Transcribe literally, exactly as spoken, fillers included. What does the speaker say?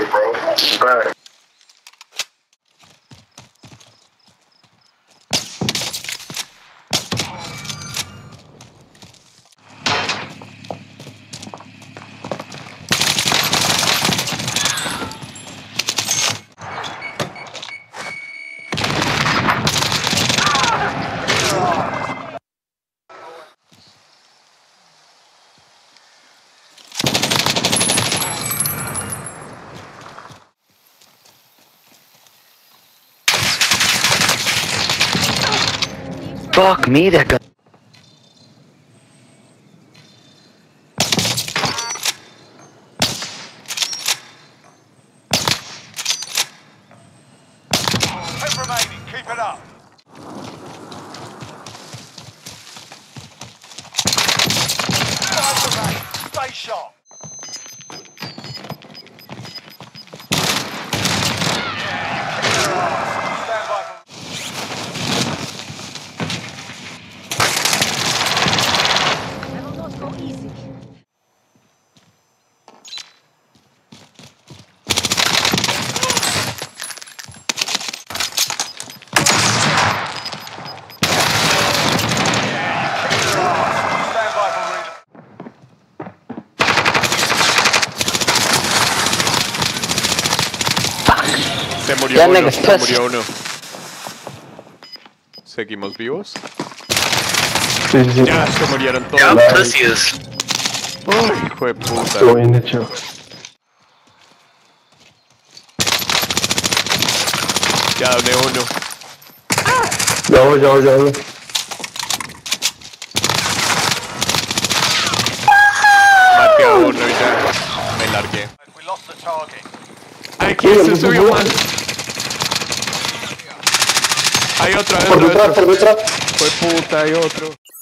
bro. Back. Fuck me, that gun. Ten remaining, keep it up. Five remaining, stay sharp. Yeah, you kicked their ass. Stand by for... I will not go easy. Se murió Ya, uno, nigga, se pues. murió uno. ¿Seguimos vivos? Sí, sí, sí. Ya, se murieron todos. Yeah, pussies. Uy, hijo de puta. Estuvo bien hecho. Ya doné uno. Ya voy, ya voy, ya voy. Maté a uno y ya me largué. We lost the target. Ay, ¿quién se subió mal? Hay otro, hay Por otro, hay detrás, otro. por detrás. Fue puta, hay otro.